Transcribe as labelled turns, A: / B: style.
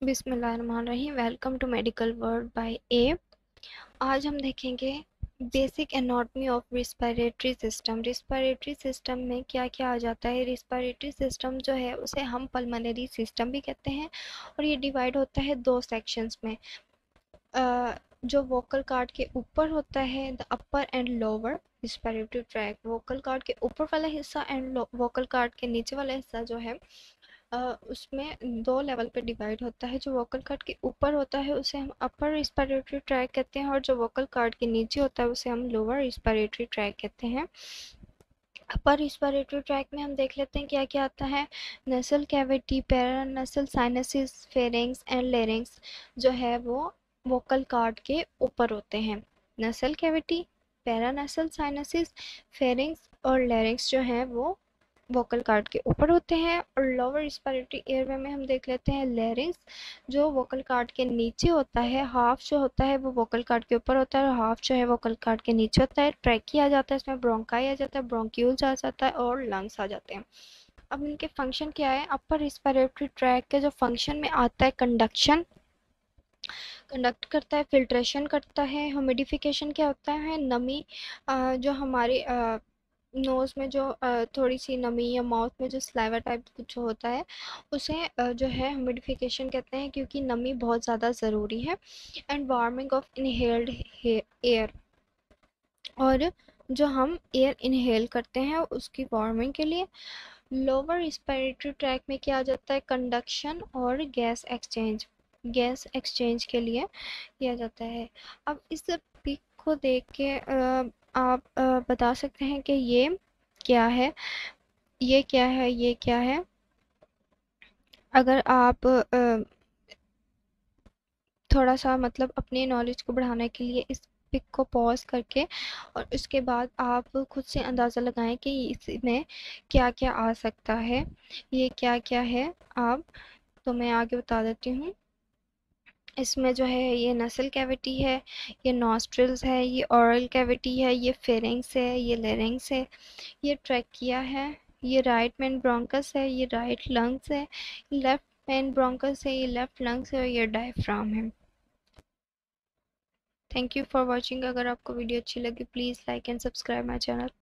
A: बिस्मिल्लाहिर्रहमानिर्रहीम। Welcome to medical world by A. आज हम देखेंगे basic anatomy of respiratory system. Respiratory system में क्या क्या आ जाता है। रिस्पिरेटरी सिस्टम जो है उसे हम पल्मोनरी सिस्टम भी कहते हैं और ये डिवाइड होता है दो सेक्शंस में। जो वोकल कॉर्ड के ऊपर होता है the upper and lower respiratory tract. Vocal cord के ऊपर वाला हिस्सा एंड वोकल कॉर्ड के नीचे वाला हिस्सा जो है उसमें दो लेवल पे डिवाइड होता है। जो वोकल कॉर्ड के ऊपर होता है उसे हम अपर रिस्पिरेटरी ट्रैक कहते हैं और जो वोकल कॉर्ड के नीचे होता है उसे हम लोअर रिस्पिरेटरी ट्रैक कहते हैं। अपर रिस्पिरेटरी ट्रैक में हम देख लेते हैं क्या क्या आता है। Nasal cavity, paranasal sinuses, pharynx and larynx जो है वो वोकल कॉर्ड के ऊपर होते हैं। Nasal cavity, paranasal sinuses, pharynx और लेरिंग्स जो है वो वोकल कॉर्ड के ऊपर होते हैं। और लोअर रिस्पिरेटरी एयरवे में हम देख लेते हैं लेरिंग्स जो वोकल कॉर्ड के नीचे होता है। हाफ जो होता है वो वोकल कॉर्ड के ऊपर होता है और हाफ जो है वोकल कॉर्ड के नीचे होता है। ट्रैकी आ जाता है, इसमें ब्रोंकाई आ जाता है, ब्रोंक्यूल्स आ जाता है और लंग्स आ जाते हैं। अब इनके फंक्शन क्या है। अपर रिस्पिरेटरी ट्रैक के जो फंक्शन में आता है कंडक्शन, कंडक्ट करता है, फिल्ट्रेशन करता है। ह्यूमिडिफिकेशन क्या होता है, नमी जो हमारे नोज़ में जो थोड़ी सी नमी या माउथ में जो स्लाइवा टाइप कुछ होता है उसे जो है ह्यूमिडिफिकेशन कहते हैं क्योंकि नमी बहुत ज़्यादा ज़रूरी है। And warming of inhaled air, और जो हम एयर इनहेल करते हैं उसकी वार्मिंग के लिए। लोअर रिस्पिरेटरी ट्रैक में क्या आ जाता है, कंडक्शन और गैस एक्सचेंज, गैस एक्सचेंज के लिए किया जाता है। अब इस पिक को देख के आप बता सकते हैं कि ये क्या है, ये क्या है, ये क्या है। अगर आप थोड़ा सा मतलब अपने नॉलेज को बढ़ाने के लिए इस पिक को पॉज करके और उसके बाद आप खुद से अंदाज़ा लगाएं कि इसमें क्या क्या आ सकता है, ये क्या क्या है। आप तो मैं आगे बता देती हूँ। इसमें जो है ये नसल कैविटी है, ये नॉस्ट्रिल्स है, ये ओरल कैविटी है, ये फेरिंग्स है, ये लेरिंग्स है, ये ट्रैकिया है, ये राइट मेन ब्रोंकस है, ये राइट लंग्स है, लेफ्ट मेन ब्रोंकस है, ये लेफ्ट लंग्स है और ये डायफ्राम है। Thank you for watching. अगर आपको वीडियो अच्छी लगी please like and subscribe my channel.